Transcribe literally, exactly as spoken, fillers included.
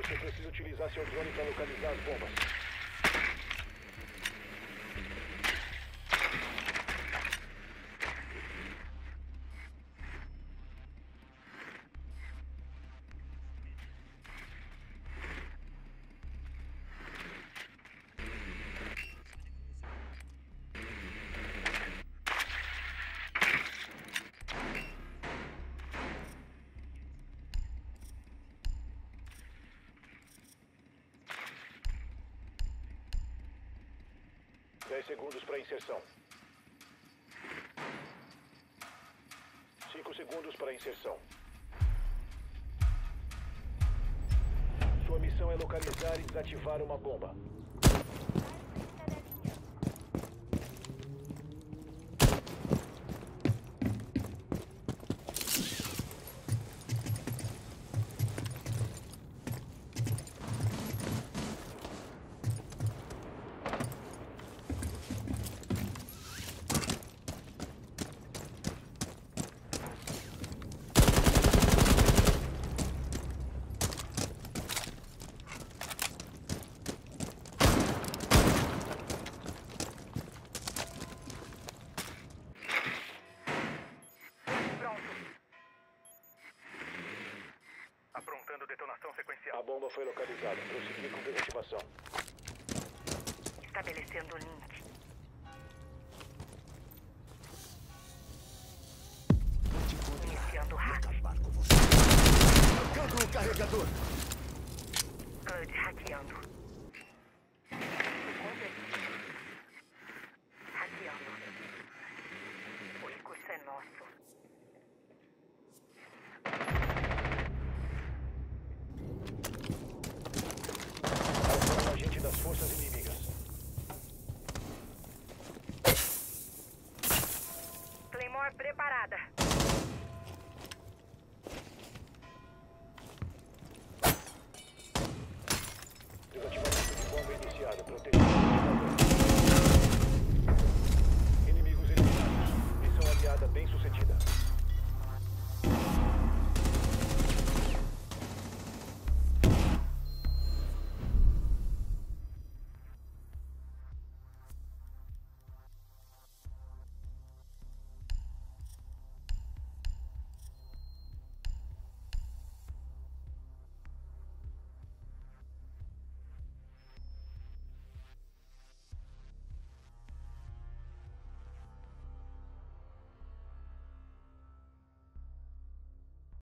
Você precisa utilizar seu drone para localizar as bombas. Dez segundos para inserção. Cinco segundos para inserção. Sua missão é localizar e desativar uma bomba. Aprontando detonação sequencial. A bomba foi localizada. Prosseguir com desativação. Estabelecendo o link. Iniciando hack. Marcando o carregador. H U D hackeando.